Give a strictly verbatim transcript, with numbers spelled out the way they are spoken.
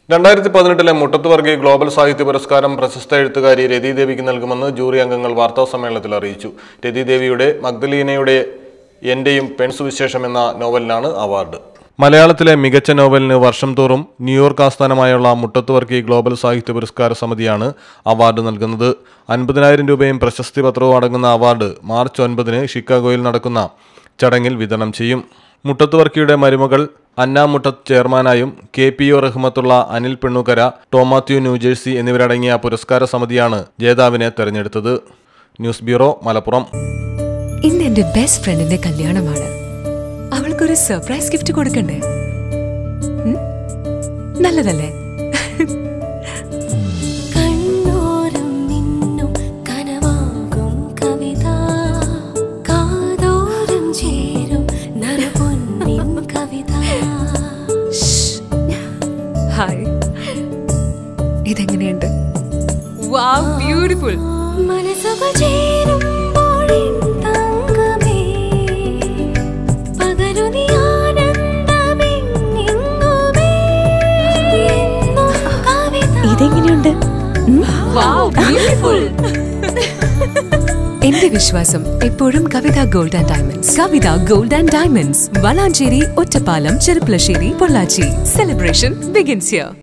രണ്ടായിരത്തി പതിനെട്ടിലെ മുട്ടത്തുവർഗി ഗ്ലോബൽ സാഹിത്യ പുരസ്കാരം പ്രശസ്ത എഴുത്തുകാരി രതിദേവിക്ക് നൽകുമെന്ന് ജൂറി അംഗങ്ങൾ വാർത്താസമ്മേളനത്തിൽ അറിയിച്ചു. രതിദേവിയുടെ മഗ്ദലീനയുടെ എന്റെയും പെൺസുവിശേഷം എന്ന നോവലിനാണ് അവാർഡ്. മലയാളത്തിലെ മികച്ച നോവലിന് വർഷം തോറും ന്യൂയോർക്ക് ആസ്ഥാനമായുള്ള മുട്ടത്തുവർഗി ഗ്ലോബൽ സാഹിത്യ പുരസ്കാര സമിതിയാണ് അവാർഡ് നൽകുന്നത്. അൻപതിനായിരം രൂപയും പ്രശസ്തി പത്രവും അടങ്ങുന്ന അവാർഡ് മാർച്ച് ഒൻപതിന് ഷിക്കാഗോയിൽ നടക്കുന്ന ചടങ്ങിൽ വിതരണം ചെയ്യും. മുട്ടത്തുവർക്കിയുടെ മരുമകൾ അന്ന മുട്ടത്ത് ചെയർമാനായും K P O Rahmathulla Anil Pennukara, Tom Mathew New Jersey എന്നിവരടങ്ങിയ പുരസ്കാര സമിതിയാണ് ജേതാവിനെ തെരഞ്ഞെടുത്തത്. News bureau, Malappuram. ഇന്ന് എന്റെ ബെസ്റ്റ് ഫ്രണ്ടിന്റെ കല്യാണമാണ്. അവൾക്കൊരു സർപ്രൈസ് ഗിഫ്റ്റ് കൊടുക്കണ്ടേ? നല്ലതല്ലേ? ഹായ്, ഇതെങ്ങനെയുണ്ട്? Wow, beautiful. ഇതെങ്ങനെയുണ്ട്? എന്റെ വിശ്വാസം എപ്പോഴും Kavitha gold and diamonds. Kavitha gold and diamonds, Valanchery, Ottapalam, Cherpulassery, Pollachi. Celebration begins here.